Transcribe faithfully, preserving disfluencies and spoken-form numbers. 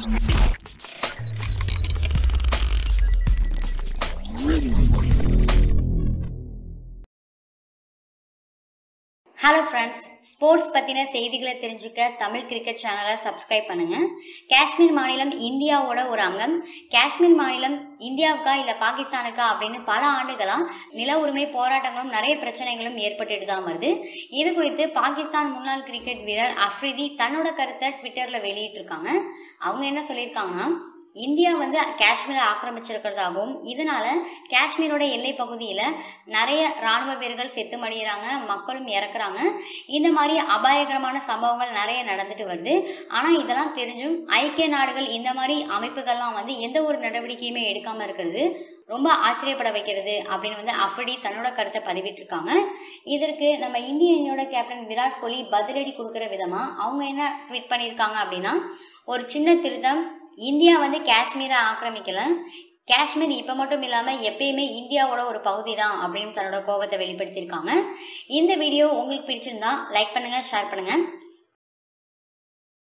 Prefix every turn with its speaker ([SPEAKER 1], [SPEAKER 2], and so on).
[SPEAKER 1] Hello friends, sports பத்தின செய்திகளை தெரிஞ்சுக்க தமிழ் கிரிக்கெட் சேனலை சப்ஸ்கிரைப் பண்ணுங்க. காஷ்மீர் மாநிலம் இந்தியாவோட ஒரு அங்கம். காஷ்மீர் மாநிலம் இந்தியாவுக்கா இல்ல பாகிஸ்தானுக்கா அப்படின்னு பல ஆண்டுகளா நில உரிமை போராட்டங்களும் நிறைய பிரச்சனைகளும் ஏற்பட்டுட்டு தான் வருது. இது குறித்து பாகிஸ்தான் முன்னாள் கிரிக்கெட் வீரர் அஃப்ரிதி தன்னோட கருத்தை ட்விட்டர்ல வெளியிட்டு இருக்காங்க. அவங்க என்ன சொல்லியிருக்காங்கன்னா, இந்தியா வந்து காஷ்மீரை ஆக்கிரமிச்சிருக்கிறதாகவும் இதனால காஷ்மீரோட எல்லை பகுதியில நிறைய ராணுவ வீரர்கள் செத்து மடிகிறாங்க, மக்களும் இறக்குறாங்க. இந்த மாதிரி அபாயகரமான சம்பவங்கள் நிறைய நடந்துட்டு வருது. ஆனா இதெல்லாம் தெரிஞ்சும் ஐக்கிய நாடுகள் இந்த மாதிரி அமைப்புகள்லாம் வந்து எந்த ஒரு நடவடிக்கையுமே எடுக்காம இருக்கிறது ரொம்ப ஆச்சரியப்பட வைக்கிறது அப்படின்னு வந்து அஃப்ரிதி தன்னோட கருத்தை பதிவிட்டிருக்காங்க. இதற்கு நம்ம இந்திய அணியோட கேப்டன் விராட் கோலி பதிலடி கொடுக்கிற விதமா அவங்க என்ன ட்வீட் பண்ணியிருக்காங்க அப்படின்னா, ஒரு சின்ன திருத்தம், இந்தியா வந்து காஷ்மீரை ஆக்கிரமிக்கல, காஷ்மீர் இப்ப மட்டும் இல்லாம எப்பயுமே இந்தியாவோட ஒரு பகுதி தான் அப்படின்னு தன்னோட கோபத்தை வெளிப்படுத்தியிருக்காங்க. இந்த வீடியோ உங்களுக்கு பிடிச்சிருந்தா லைக் பண்ணுங்க, ஷேர் பண்ணுங்க.